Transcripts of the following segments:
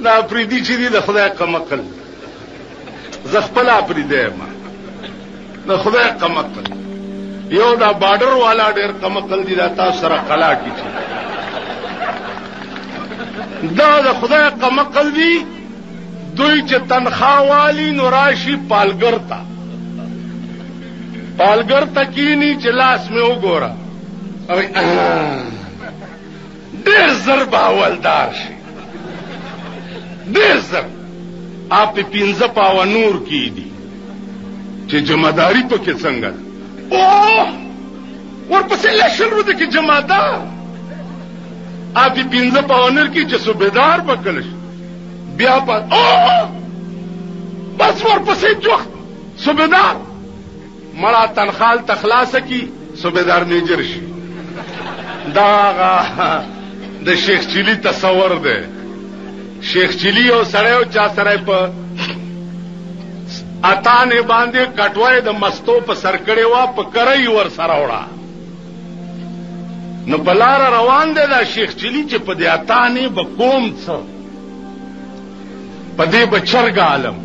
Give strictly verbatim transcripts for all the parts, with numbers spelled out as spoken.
دا پریدي چې دي د خدای قمقل زه خپل پریدي ما د خدای قمقل یو دا بارډر والا ډېر قمقل دي دا تاسو سره قلا کی دا د خدای قمقل دي دوی چې تنخوا والی نو راشي پالګر ته پالګر ته کینی چې لاس مې وګوره ډېر زر به حوالدار شي ډېر زر آپ پینځه پاوه نور کی دي چې جمعداري پکې څنګه ده اوه ورپسې لشل روده کې جمعدار آپ پینځه پاوه نور کی چې صوبیدار بکل شي بیا په اوه بس ورپسې جوخت صوبیدار مړه تنخال تخلاصه کی صوبیدار میجر شي دا د شیخ چلی تصور ده شیخ چلی او سره او چا سره په اتانه باندې کټوای د مستو په سرکړې وا په کرای ور سره وړه نو بلار روان دی دا شیخ چلی چې په دې اتانه به کوم څه په دې بچرګ عالم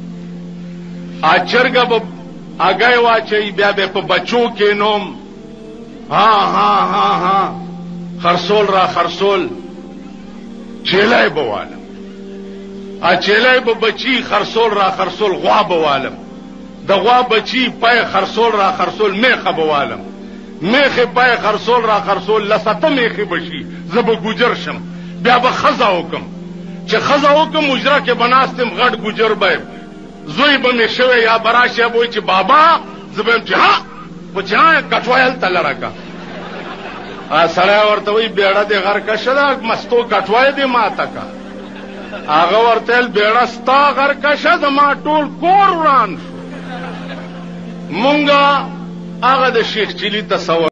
اچرګ به اگای واچي بیا به په بچو کې نوم ها ها ها ها خرصول را خرصول چیلای بوالم ا چیلای به بچی خرصول را خرصول غوا بوالم د غوا بچی پای خرصول را خرصول میخه بوالم میخه پای خرصول را خرصول لسته میخه بشي زب ګجر شم بیا به خزا وکم چې خزا وکم مجرا کې بناستم غټ ګجر به زوی به می شوی یا براشه وای چې بابا زبم چې ها پچا کټوایل تل راکا ا سړی ورته وی بیړه دې غر کا شدا مستو کټوای دې ماته کا هغه ورته بیړه ستا غر کا شد ما ټول کور وران مونږه هغه د شیخ چلی تصور